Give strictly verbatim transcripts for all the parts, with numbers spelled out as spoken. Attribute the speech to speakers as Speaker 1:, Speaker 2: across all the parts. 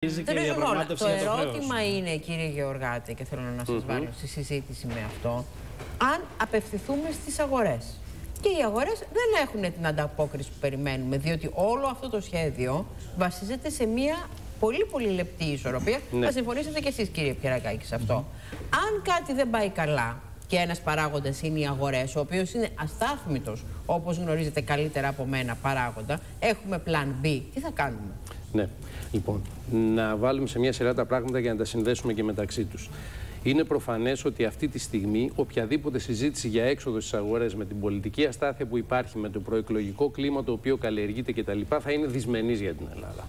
Speaker 1: Το ερώτημα είναι, κύριε Γεωργάτη, και θέλω να σας mm-hmm. βάλω στη συζήτηση με αυτό, αν απευθυνθούμε στις αγορές. Και οι αγορές δεν έχουν την ανταπόκριση που περιμένουμε, διότι όλο αυτό το σχέδιο βασίζεται σε μια πολύ πολύ λεπτή ισορροπία. Ναι. Θα συμφωνήσετε και εσείς, κύριε Πιερακάκη, σε αυτό. Mm-hmm. Αν κάτι δεν πάει καλά και ένας παράγοντας είναι οι αγορές, ο οποίος είναι αστάθμητος, όπως γνωρίζετε καλύτερα από μένα, παράγοντα, έχουμε plan B, τι θα κάνουμε?
Speaker 2: Ναι, λοιπόν, να βάλουμε σε μια σειρά τα πράγματα για να τα συνδέσουμε και μεταξύ τους. Είναι προφανές ότι αυτή τη στιγμή οποιαδήποτε συζήτηση για έξοδο στις αγορές με την πολιτική αστάθεια που υπάρχει, με το προεκλογικό κλίμα το οποίο καλλιεργείται κτλ., θα είναι δυσμενής για την Ελλάδα.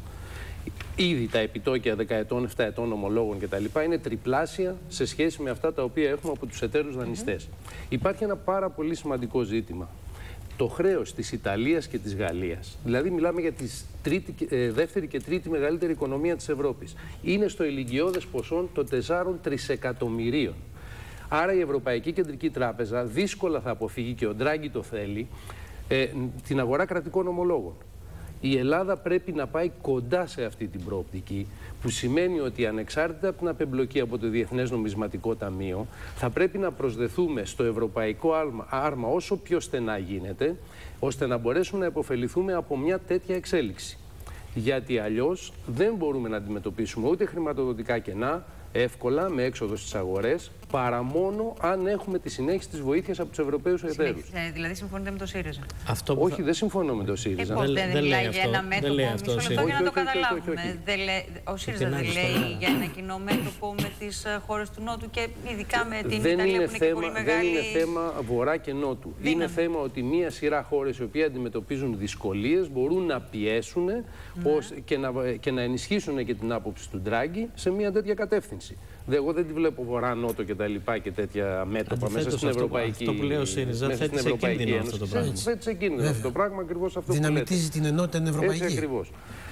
Speaker 2: Ήδη τα επιτόκια δεκαετών, επτά ετών ομολόγων κτλ. Είναι τριπλάσια σε σχέση με αυτά τα οποία έχουμε από τους εταίρους δανειστές. Mm-hmm. Υπάρχει ένα πάρα πολύ σημαντικό ζήτημα. Το χρέος της Ιταλίας και της Γαλλίας, δηλαδή μιλάμε για τη δεύτερη και τρίτη μεγαλύτερη οικονομία της Ευρώπης, είναι στο ηλικιώδες ποσό των τεσσάρων τρισεκατομμυρίων. Άρα η Ευρωπαϊκή Κεντρική Τράπεζα δύσκολα θα αποφύγει, και ο Ντράγκη το θέλει, ε, την αγορά κρατικών ομολόγων. Η Ελλάδα πρέπει να πάει κοντά σε αυτή την προοπτική, που σημαίνει ότι ανεξάρτητα από την απεμπλοκή από το Διεθνές Νομισματικό Ταμείο, θα πρέπει να προσδεθούμε στο ευρωπαϊκό άρμα όσο πιο στενά γίνεται, ώστε να μπορέσουμε να υποφεληθούμε από μια τέτοια εξέλιξη. Γιατί αλλιώς δεν μπορούμε να αντιμετωπίσουμε ούτε χρηματοδοτικά κενά εύκολα με έξοδο στις αγορές, παρά μόνο αν έχουμε τη συνέχιση της βοήθειας από τους Ευρωπαίους εταίρους.
Speaker 3: Ε, δηλαδή συμφωνείτε με το ΣΥΡΙΖΑ?
Speaker 2: Αυτό Όχι, θα... δεν συμφωνώ με το ΣΥΡΙΖΑ.
Speaker 3: Ε, πώς δεν, δεν μιλάει για ένα μέτωπο, μισό λεπτό για να το καταλάβουμε. Ο ΣΥΡΙΖΑ δεν λέει για ένα κοινό μέτωπο με τις χώρες του Νότου και ειδικά με την
Speaker 2: δεν
Speaker 3: Ιταλία,
Speaker 2: είναι
Speaker 3: που είναι
Speaker 2: θέμα,
Speaker 3: και πολύ μεγάλη...
Speaker 2: Δεν είναι θέμα βορρά και νότου. Δύναμη. Είναι θέμα ότι μία σειρά χώρες οι οποίες αντιμετωπίζουν δυσκολίες μπορούν να πιέσουν ναι. ως, και, να, και να ενισχύσουν και την άποψη του Ντράγκη σε μία τέτοια κατεύθυνση. Εγώ δεν τη βλέπω βορρά-νότο και τα λοιπά και τέτοια μέτωπα μέσα στην Ευρωπαϊκή Ένωση.
Speaker 4: Αυτό που λέει ο ΣΥΡΙΖΑ θέτει σε κίνδυνο αυτό το πράγμα.
Speaker 2: Θέτει σε κίνδυνο αυτό το πράγμα, ακριβώς αυτό που λέτε.
Speaker 5: Δυναμητίζει την ενότητα την ευρωπαϊκή.
Speaker 2: Έτσι ακριβώς.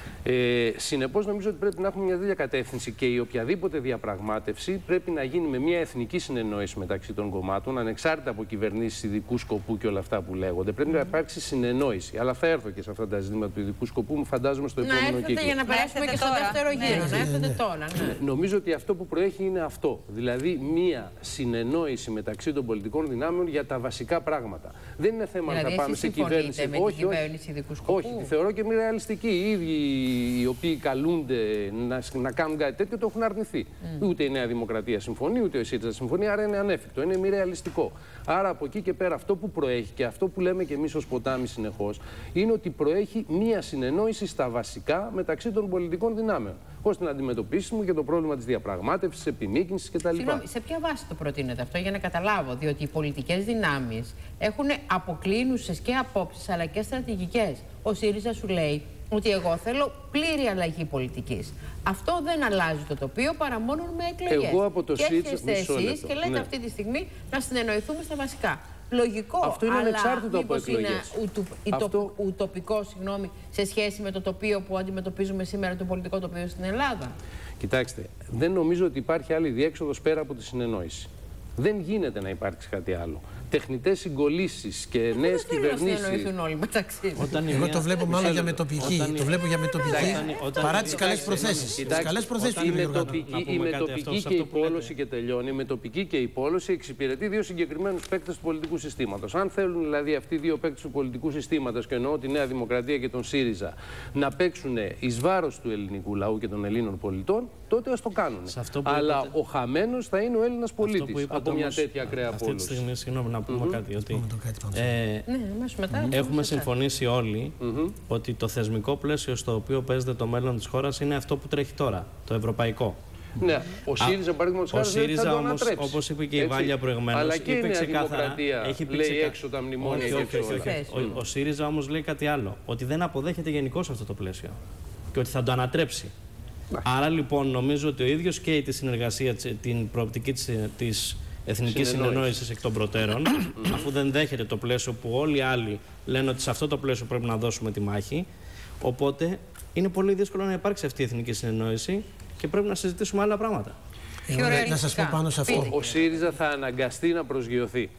Speaker 2: Ε, συνεπώς, νομίζω ότι πρέπει να έχουμε μια τέτοια κατεύθυνση και η οποιαδήποτε διαπραγμάτευση πρέπει να γίνει με μια εθνική συνεννόηση μεταξύ των κομμάτων, ανεξάρτητα από κυβερνήσεις ειδικού σκοπού και όλα αυτά που λέγονται. Πρέπει mm. να υπάρξει συνεννόηση. Αλλά θα έρθω και σε αυτά τα ζητήματα του ειδικού σκοπού, μου φαντάζομαι στο επόμενο κύκλο.
Speaker 1: Να έρθετε για να περάσουμε και στο δεύτερο γύρο. Να έρθετε τώρα.
Speaker 2: Νομίζω ότι αυτό που προέχει είναι αυτό. Δηλαδή, μια συνεννόηση μεταξύ των πολιτικών δυνάμεων για τα βασικά πράγματα. Δεν είναι θέμα να πάμε σε κυβέρνηση.
Speaker 1: Όχι,
Speaker 2: όχι, τη θεωρώ και μη ρεαλιστική. Οι ίδιοι οι οποίοι καλούνται να, να κάνουν κάτι τέτοιο το έχουν αρνηθεί. Mm. Ούτε η Νέα Δημοκρατία συμφωνεί, ούτε ο ΣΥΡΙΖΑ συμφωνεί, άρα είναι ανέφικτο, είναι μη ρεαλιστικό. Άρα από εκεί και πέρα αυτό που προέχει και αυτό που λέμε και εμείς ως ποτάμι συνεχώς είναι ότι προέχει μία συνεννόηση στα βασικά μεταξύ των πολιτικών δυνάμεων, ώστε να αντιμετωπίσουμε και το πρόβλημα της διαπραγμάτευσης, της επιμήκυνσης κτλ.
Speaker 1: Συγγνώμη, σε ποια βάση το προτείνετε αυτό, για να καταλάβω? Διότι οι πολιτικές δυνάμεις έχουν αποκλίνουσες και απόψεις αλλά και στρατηγικές. Ο ΣΥΡΙΖΑ σου λέει ότι εγώ θέλω πλήρη αλλαγή πολιτικής. Αυτό δεν αλλάζει το τοπίο παρά μόνο με εκλογές.
Speaker 2: Εγώ από το
Speaker 1: και έρχεστε εσείς και λέτε
Speaker 2: ναι.
Speaker 1: αυτή τη στιγμή να συνεννοηθούμε στα βασικά. Λογικό,
Speaker 2: αυτό είναι ανεξάρτητο από εκλογές.
Speaker 1: Είναι ουτο, αυτό... ουτοπικό, συγγνώμη, σε σχέση με το τοπίο που αντιμετωπίζουμε σήμερα, το πολιτικό τοπίο στην Ελλάδα?
Speaker 2: Κοιτάξτε, δεν νομίζω ότι υπάρχει άλλη διέξοδος πέρα από τη συνεννόηση. Δεν γίνεται να υπάρξει κάτι άλλο. Τεχνητές συγκολήσεις και νέες κυβερνήσεις.
Speaker 1: Δεν θέλουν όλοι μεταξύ τους.
Speaker 5: Εγώ το βλέπω μάλλον για μετοπική. Το βλέπω για μετοπική παρά τις καλές προθέσεις. Τις καλές προθέσεις του
Speaker 2: η μετοπική και η πόλωση, και τελειώνει, η μετοπική και η πόλωση εξυπηρετεί δύο συγκεκριμένους παίκτες του πολιτικού συστήματος. Αν θέλουν δηλαδή αυτοί οι δύο παίκτες του πολιτικού συστήματος, και εννοώ τη Νέα Δημοκρατία και τον ΣΥΡΙΖΑ, να παίξουν εις βάρος του ελληνικού λαού και των Ελλήνων πολιτών, τότε ας το κάνουν. Αλλά ο χαμένος θα είναι ο Έλληνας πολίτης από μια τέτοια ακραία πόλωση.
Speaker 4: Να πούμε mm-hmm. κάτι, ότι
Speaker 1: ε, ναι, μετά,
Speaker 4: έχουμε συμφωνήσει όλοι mm-hmm. ότι το θεσμικό πλαίσιο στο οποίο παίζεται το μέλλον της χώρας είναι αυτό που τρέχει τώρα, το ευρωπαϊκό.
Speaker 2: Ναι, ο ΣΥΡΙΖΑ, παραδείγματος χάρη, δεν θα το ανατρέψει.
Speaker 4: Όπως είπε και η Βάλια προηγουμένως,
Speaker 2: αλλά και
Speaker 4: είπε
Speaker 2: η Νέα
Speaker 4: ξεκάθαρα,
Speaker 2: Δημοκρατία
Speaker 4: έχει πει
Speaker 2: λέει
Speaker 4: ξεκα...
Speaker 2: έξω τα μνημόνια.
Speaker 4: Όχι, όχι, όχι, όχι, όχι. Ο, ο ΣΥΡΙΖΑ όμως λέει κάτι άλλο, ότι δεν αποδέχεται γενικώς αυτό το πλαίσιο και ότι θα το ανατρέψει. Να. Άρα λοιπόν νομίζω ότι ο ίδιος καίει τη συνεργασία, την προοπτική της, της εθνική συνεννόηση εκ των προτέρων, αφού δεν δέχεται το πλαίσιο που όλοι οι άλλοι λένε ότι σε αυτό το πλαίσιο πρέπει να δώσουμε τη μάχη. Οπότε είναι πολύ δύσκολο να υπάρξει αυτή η εθνική συνεννόηση και πρέπει να συζητήσουμε άλλα πράγματα.
Speaker 5: Εγώ να σας πω πάνω σε αυτό.
Speaker 2: Ο ΣΥΡΙΖΑ θα αναγκαστεί να προσγειωθεί.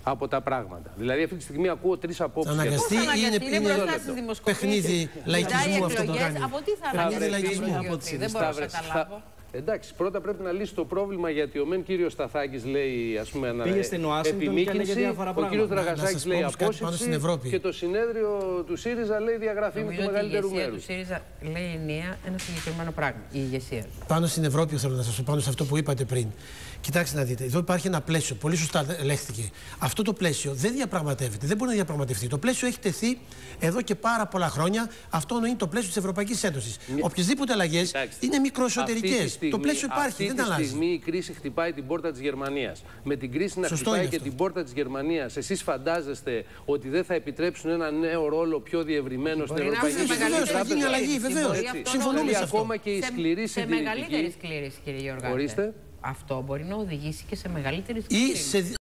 Speaker 2: από τα πράγματα. Δηλαδή, αυτή τη στιγμή ακούω τρεις απόψεις.
Speaker 5: Αναγκαστεί ή είναι, είναι, είναι παιχνίδι λαϊκισμού αυτό το κάνει.
Speaker 1: Από τι θα αναγκαστεί, δεν μπορώ να καταλάβω.
Speaker 2: Εντάξει, πρώτα πρέπει να λύσει το πρόβλημα, γιατί ο μεν κύριος Σταθάκης λέει, ας πούμε,
Speaker 4: πήγε στην
Speaker 2: επιμήκυνση, ο κύριος Δραγασάκης λέει απόσυρση και το συνέδριο του ΣΥΡΙΖΑ λέει διαγραφή του μεγαλύτερου μέρους.
Speaker 1: Η ηγεσία του ΣΥΡΙΖΑ λέει ενιαία ένα συγκεκριμένο πράγμα, η ηγεσία.
Speaker 5: Πάνω στην Ευρώπη θέλω να σας πω, πάνω σε αυτό που είπατε πριν. Κοιτάξτε να δείτε, εδώ υπάρχει ένα πλαίσιο, πολύ σωστά λέχθηκε. Αυτό το πλαίσιο δεν διαπραγματεύεται, δεν μπορεί να διαπραγματευτεί. Το πλαίσιο έχει τεθεί εδώ και πάρα πολλά χρόνια. Αυτό είναι το πλαίσιο της Ευρωπαϊκής Ένωσης. Οποιασδήποτε αλλαγές είναι μικροεσωτερικές. Το πλαίσιο υπάρχει, δεν αλλάζει.
Speaker 2: Αυτή τη στιγμή η κρίση χτυπάει την πόρτα της Γερμανίας. Με την κρίση να
Speaker 5: Σωστό
Speaker 2: χτυπάει και την πόρτα της Γερμανίας, εσείς φαντάζεστε ότι δεν θα επιτρέψουν ένα νέο ρόλο πιο διευρυμένο στην Ευρωπαϊκή Ένωση?
Speaker 5: Βεβαίως, θα γίνει αλλαγή, βεβαίως. Συμφωνούμε σε αυτό.
Speaker 2: Ακόμα και η σκληρή
Speaker 1: σε μεγαλύτερη σκλήρηση, κύριε Γεωργάτη. Αυτό μπορεί να οδηγήσει και σε μεγαλύτερη σκλήρηση.